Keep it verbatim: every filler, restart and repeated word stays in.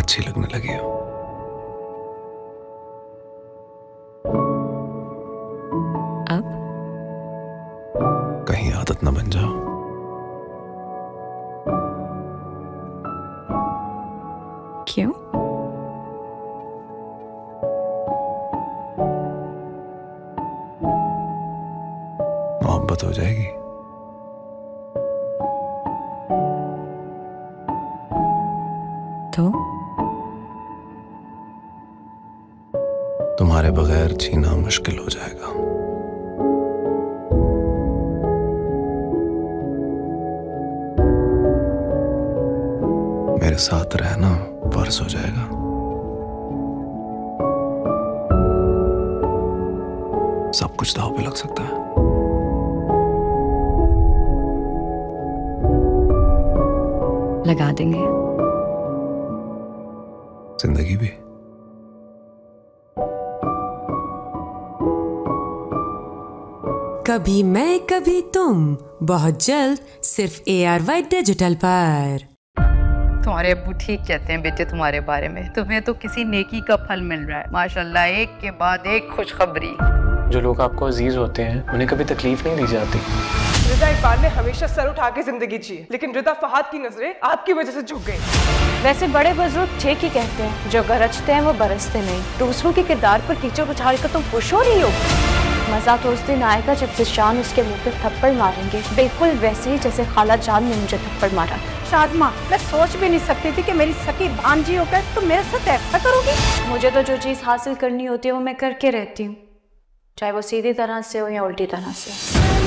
अच्छी लगने लगी हो। अब कहीं आदत न बन जाओ। क्यों? मोहब्बत हो जाएगी। तो तुम्हारे बगैर जीना मुश्किल हो जाएगा। मेरे साथ रहना फर्ज हो जाएगा। सब कुछ दांव पे लग सकता है। लगा देंगे। जिंदगी भी। कभी मैं कभी तुम, बहुत जल्द सिर्फ ए आर वाई डिजिटल पर। तुम्हारे अब्बू ठीक कहते हैं बेटे तुम्हारे बारे में। तुम्हें तो किसी नेकी का फल मिल रहा है माशाल्लाह, एक के बाद एक खुशखबरी। जो लोग आपको अजीज होते हैं उन्हें कभी तकलीफ नहीं दी जाती। रिदा इकबाल ने हमेशा सर उठा के जिंदगी जी, लेकिन रिदा फहाद की नजरें आपकी वजह से झुक गई। वैसे बड़े बुजुर्ग ठीक ही कहते हैं, जो गरजते हैं वो बरसते नहीं। दूसरों के किरदार पर कीचड़ उछाल कर तुम खुश हो रही हो। मजा तो उस दिन आएगा जब जिशान उसके मुंह पे थप्पड़ मारेंगे, बिल्कुल वैसे ही जैसे खाला जान ने मुझे थप्पड़ मारा। शादमा, मैं सोच भी नहीं सकती थी कि मेरी सकी भांजी होकर तुम मेरे साथ ऐसा करोगी। मुझे तो जो चीज़ हासिल करनी होती है वो मैं करके रहती हूँ, चाहे वो सीधी तरह से हो या उल्टी तरह से।